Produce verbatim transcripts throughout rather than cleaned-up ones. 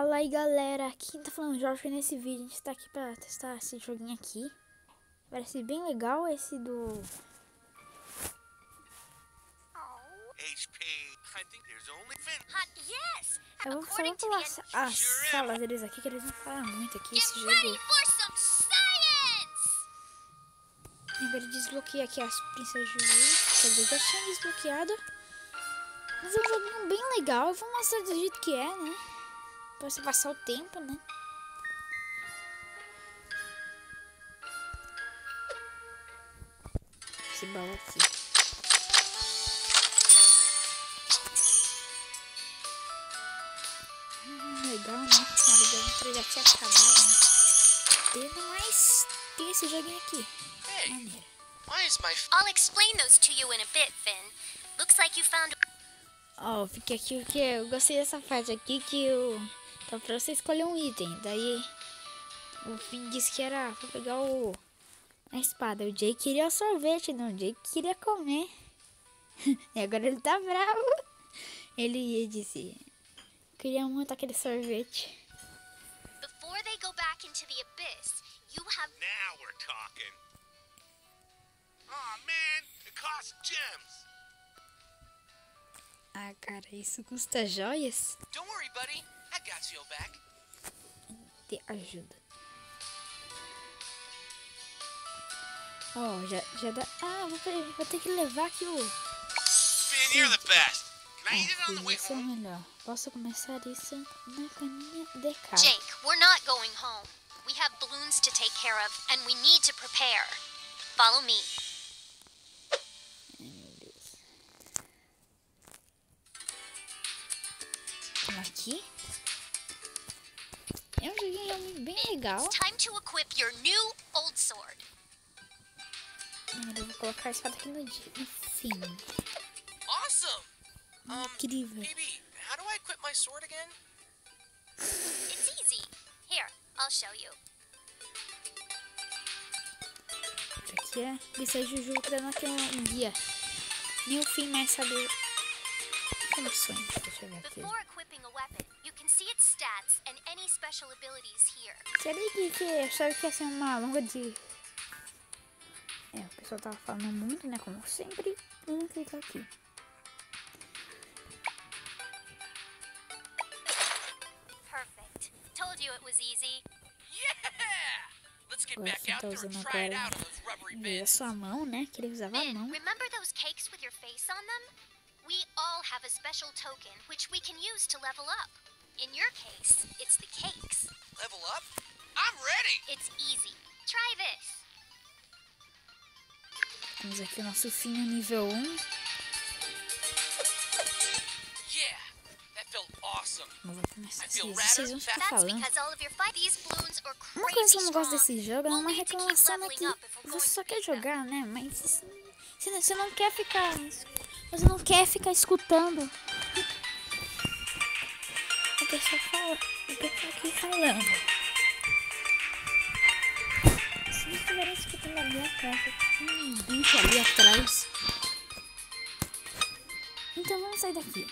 Fala aí, galera, aqui tá falando Jorge. Nesse vídeo a gente tá aqui pra testar esse joguinho aqui. Parece bem legal esse do... Eu vou só vou falar as salas deles aqui, que eles vão falar muito aqui esse jogo. Agora desbloqueei aqui as princesas Juju. Quer dizer, já tinha desbloqueado. Mas é um joguinho bem legal. Eu vou mostrar do jeito que é, né? Pra você passar o tempo, né? Esse baú aqui. Hum, legal, né? A hora da aventura já tinha acabado, né? Pena, mas tem esse joguinho aqui. Maneiro. I'll explain those to you in a bit, Finn. Looks like you found... Ó, oh, fiquei aqui porque eu gostei dessa parte aqui que eu... Então pra você escolher um item. Daí o Finn disse que era pra pegar o... a espada. O Jake queria o sorvete, não. O Jake queria comer. E agora ele tá bravo. Ele disse... Queria muito aquele sorvete. Before they go back into the abyss, you have... Now we're talking. Oh man, it costs gems. Ah, cara, isso custa joias? Don't worry, buddy. I got your back. Te ajuda. Ó, oh, já, já dá... Ah, vou, ter, vou ter que levar aqui o... Finn, you're the best. Can I eat it on the way Isso é home? melhor. Posso começar isso na caminha de casa. Jake, we're not going home. We have balloons to take care of, and we need to prepare. Follow me. Ai, meu Deus. Vamos aqui. É um joguinho realmente bem legal. It's time to equip your new old sword. Eu vou colocar a espada aqui no, no fim. Awesome. Um, Incrível. baby, how do I equip my sword again? It's easy. Here, I'll show you. Aqui é Princesa Juju dando aqui um guia. Nem o Finn mais sabe funções. Deixa eu ver aqui. Before equipping a weapon, you can see its stats and any special abilities here. Será que, que achava que ia ser uma longa de... É, o pessoal tava falando muito, né? Como sempre. Vamos clicar aqui. Perfect. Told you it was easy. Yeah! Let's get Agora back você out tá there and usando try it agora out on those rubbery veio a bits. sua mão, né? Que ele usava a Finn, mão. remember those cakes with your face on them? We all have a special token which we can use to level up. In your case, it's the cakes. Level up? I'm ready! It's easy. Try this. Temos aqui o nosso Finn nível um. Yeah! That felt awesome. Eu vou começar I assim. feel Vocês vão ficar That's falando. because all of your fight these balloons are Uma coisa que crazy eu não gosto strong. desse jogo é We'll uma need to keep reclamação é leveling que up if we're você going só to quer beat them. jogar, né? Mas você não, você não quer ficar... Você não quer ficar escutando a pessoa fala, a pessoa aqui falando. Se não estiverem escutando ali atrás, tem um bicho ali atrás. Então vamos sair daqui.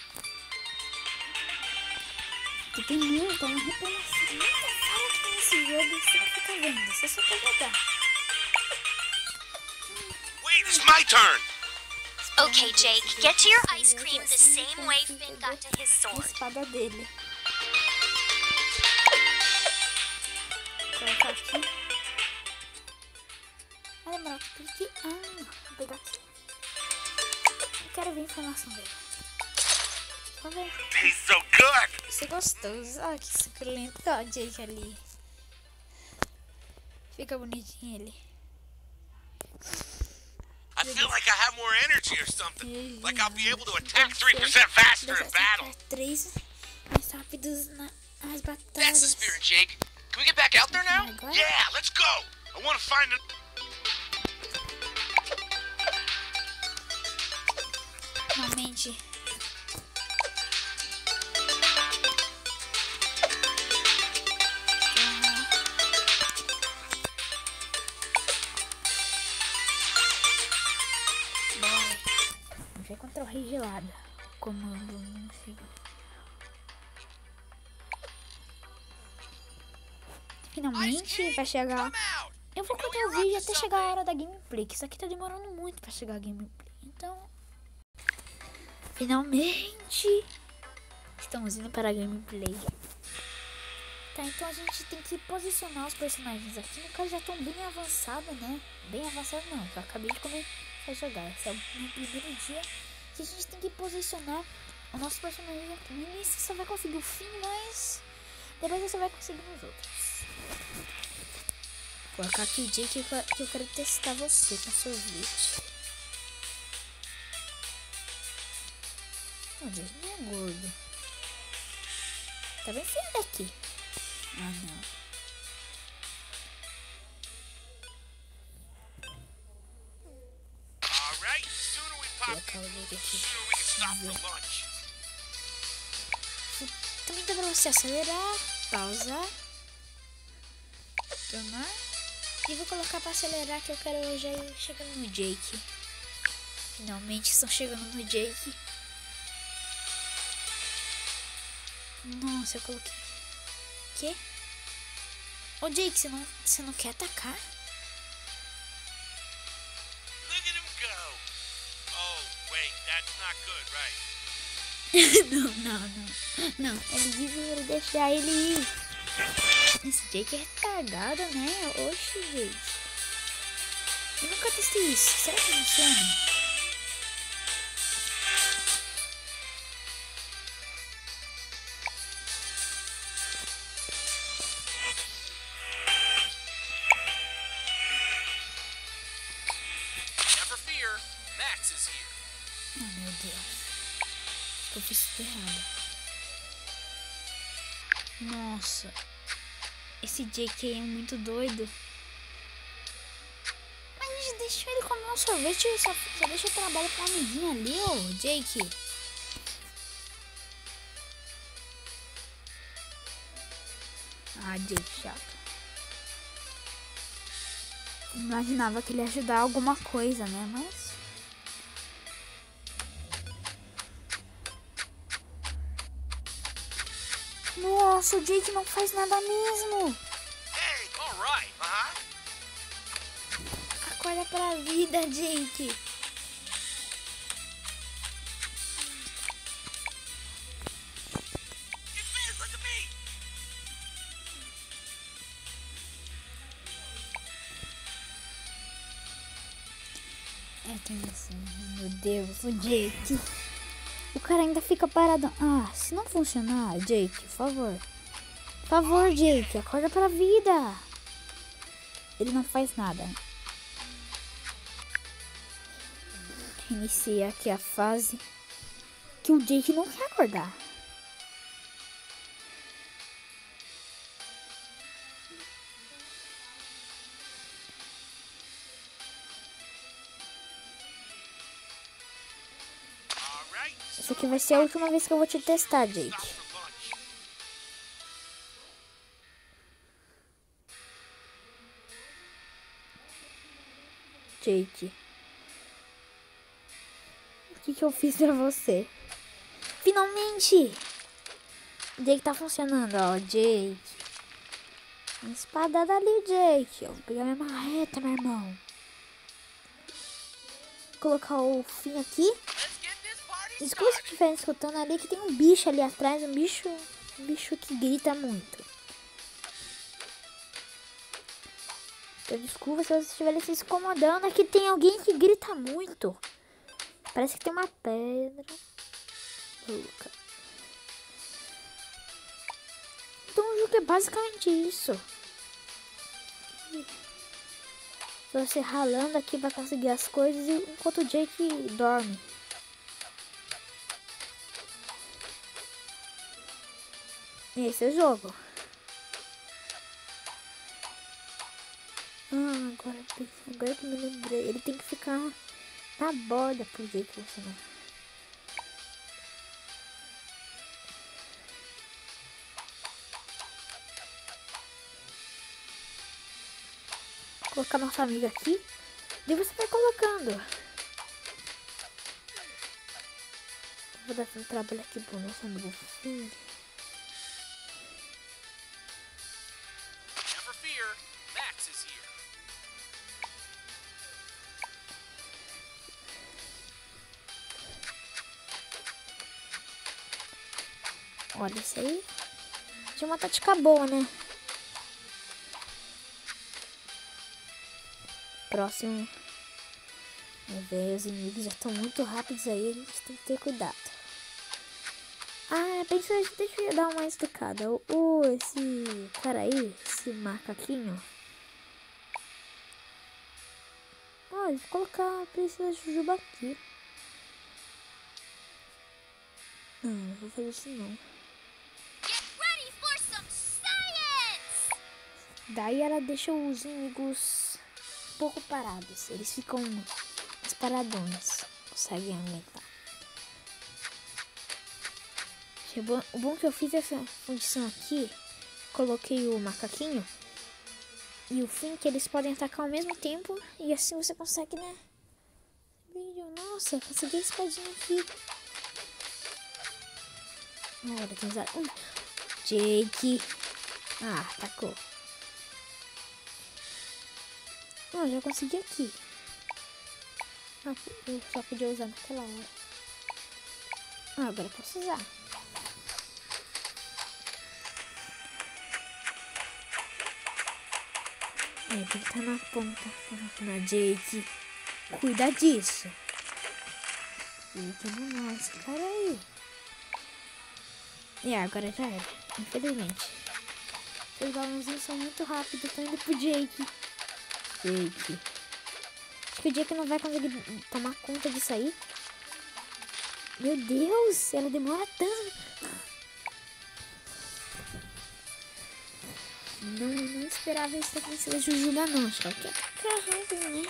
Porque tem muita, uma reclamação, muita fala aqui nesse jogo. Você não fica vendo, você só quer jogar. Wait, it's my turn. Okay, Jake, get to your ice cream the same way Finn got to his A sword. espada dele. Vou colocar aqui. Ah, demorou. Aqui. Ah, vou pegar aqui. Eu quero ver a informação dele. Vamos ver. Tastes so good. Isso é gostoso. Ah, que suculento. Ó, o Jake ali. Fica bonitinho ele. I feel like I have more energy or something. Like I'll be able to attack Você three percent faster in battle. atacar três mais rápidos na, nas That's the batalhas. spirit, Jake. Can we get back out there now? Agora? Yeah, let's go. I want to find it. Realmente. Bora. Vamos ver contra o Rei Gelada. Comando não sei. finalmente vai chegar. Eu vou cortar o vídeo até chegar a hora da gameplay, que isso aqui tá demorando muito pra chegar a gameplay. Então, finalmente estamos indo para a gameplay. Tá, então a gente tem que posicionar os personagens aqui. No caso já estão bem avançados, né? Bem avançados não, eu acabei de começar a jogar. Esse é o meu primeiro dia que a gente tem que posicionar o nosso personagem aqui. No início você vai conseguir o fim, mas depois você vai conseguir nos outros. Vou colocar aqui o dia que eu, que eu quero testar você com sorvete. Meu Deus, não é gordo. Tá bem feio daqui. Ah, não. Alright, sooner we pop, Colocar o vídeo aqui. sooner we can stop for lunch. Também dá pra você acelerar, pausar, tornar. E vou colocar pra acelerar que eu quero já ir chegando no Jake. Finalmente estão chegando no Jake. Nossa, eu coloquei. Que? Ô Jake, você não, você não quer atacar? Look at him go. Oh, wait, that's not good, right? não, não, não. Não, ele disse pra deixar ele ir. Esse Jake é retardado, né? Oxi, gente. Eu nunca testei isso. Será que funciona? Never fear, Max is here. Oh, meu Deus. Acho que eu fiz tudo errado. Nossa. Esse Jake aí é muito doido. Mas a gente deixou ele comer um sorvete e só, só deixa o trabalho pro amiguinho ali, ô Jake. Ah, Jake chato. Imaginava que ele ia ajudar alguma coisa, né? Mas... Nossa, o Jake não faz nada mesmo. Hey, alright, uh-huh. Acorda pra vida, Jake. Get this, look at me. É, tem assim, meu Deus, o Jake. O cara ainda fica parado. Ah, se não funcionar, Jake, por favor. Por favor, Jake, acorda pra vida. Ele não faz nada. Inicia aqui a fase que o Jake não quer acordar. Alright, Essa aqui vai ser a última vez que eu vou te testar, Jake. stop for lunch. Jake. O que que eu fiz pra você? Finalmente! O Jake tá funcionando, ó. Jake. Uma espadada ali, Jake. Eu vou pegar minha marreta, meu irmão. Vou colocar o fim aqui. Let's get this party Desculpa se started. estiver escutando ali que tem um bicho ali atrás. Um bicho, um bicho que grita muito. Então desculpa se vocês estiverem se incomodando. Aqui tem alguém que grita muito. Parece que tem uma pedra. Louca. Então o jogo é basicamente isso. Você ralando aqui pra conseguir as coisas enquanto o Jake dorme. Esse é o jogo. Ah, agora, agora que me lembrei. Ele tem que ficar na borda pro Jake funcionar. Vou colocar nossa amiga aqui. E você vai colocando. Vou dar um trabalho aqui pro nosso amigo Finn. Never Max is here. Olha, isso aí de uma tática boa, né? Próximo. Ver, os inimigos já estão muito rápidos aí, a gente tem que ter cuidado. Ah, pensei, deixa eu dar uma estocada. O, o esse cara aí, esse macaquinho. Ó, vou colocar a princesa Jujuba aqui. Não, não vou fazer isso não. Get ready for some science! Daí ela deixa os inimigos um pouco parados. Eles ficam paradões. Conseguem aumentar. O bom que eu fiz essa fundição aqui. Coloquei o macaquinho e o Finn, que eles podem atacar ao mesmo tempo. E assim você consegue, né? Nossa, consegui a espadinha aqui. Agora tem que usar um. Jake. Ah, atacou. Ah, já consegui aqui. Ah, eu só podia usar naquela hora. Ah, agora eu posso usar. É, tem que estar na ponta. Na Jake. Cuida disso. Jake não é esse cara aí. E agora já era. Infelizmente. Os balãozinhos são muito rápidos. Tô indo pro Jake. Jake. Acho que o Jake não vai conseguir tomar conta disso aí. Meu Deus, ela demora tanto. Não, não esperava isso da princesa Jujuba não. Só que é rápido, né?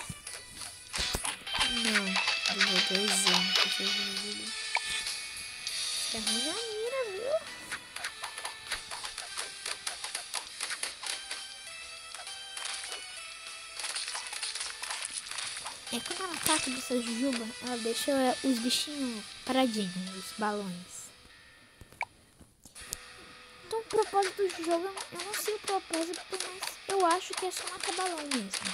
Não, levou dois anos princesa Jujuba. Você arranja a mira, viu? É quando ela ataca essa Jujuba, ela deixa os bichinhos paradinhos, os balões. Então o propósito do jogo, eu não sei o propósito, mas eu acho que é só matar balão mesmo.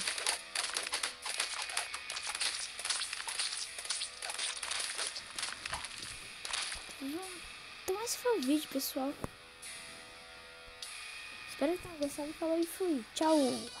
Então esse foi o vídeo, pessoal. Espero que tenham gostado. Falou e fui. Tchau.